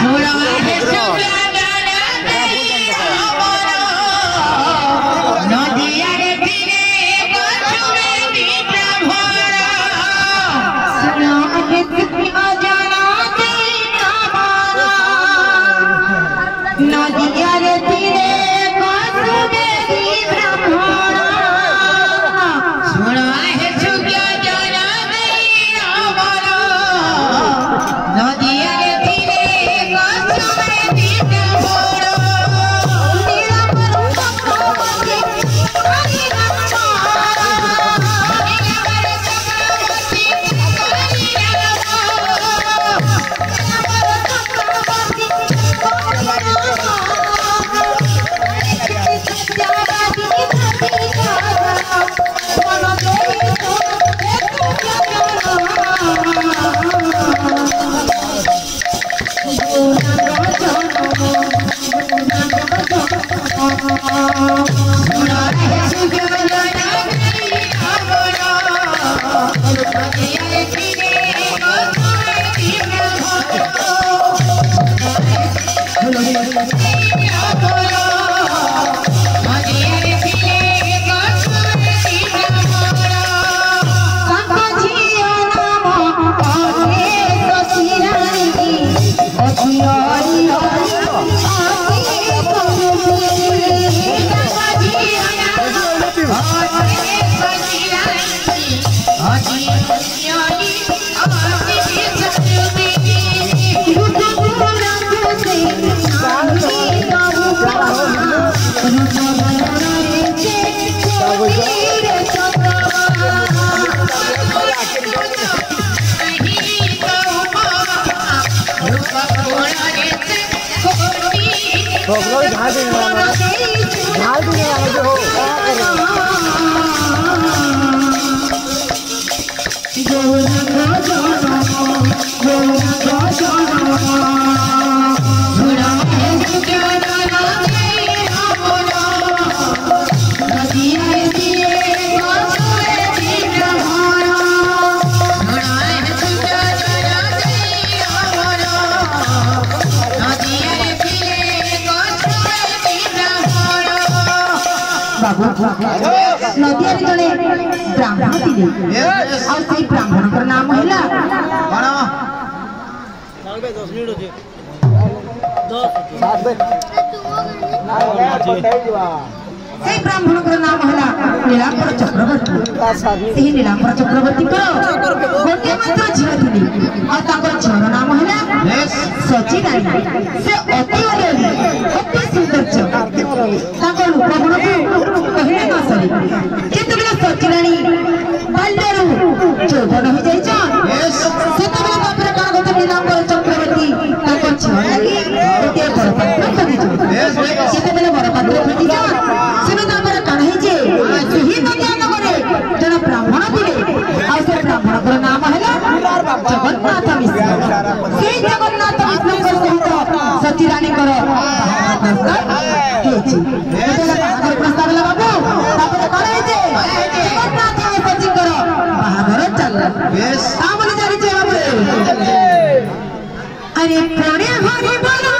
नदिया जड़े ब्राह्मण थे और ब्राह्मण का नाम है ब्राह्मण का नाम है नीलांबर चक्रवर्ती। नीलांबर चक्रवर्ती गोटे मात्र झील थी और झील नाम है सची रानी। से अति अति सौंदर्य रूपगुण को कहले न सरी। जिते सची रानी बाल्यरू चौदन हो जाते नीलांबर चक्रवर्ती झील लगी गोटे बड़पात्र खोजी जिते बड़पात्र खोजी जन ब्राह्मण थे ब्राह्मण नाम है जगन्नाथ मिश्र। से जगन्नाथ मिश्र सहित सची रानी प्रस्ताव बाबू जगन्नाथ सची बाहर चल अरे पड़े हरि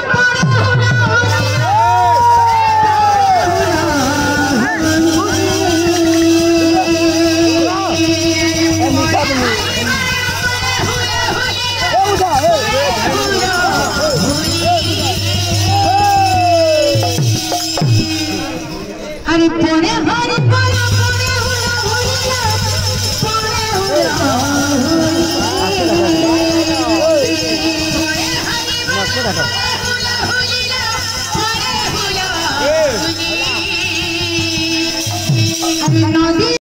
अरे पड़े हरि नदी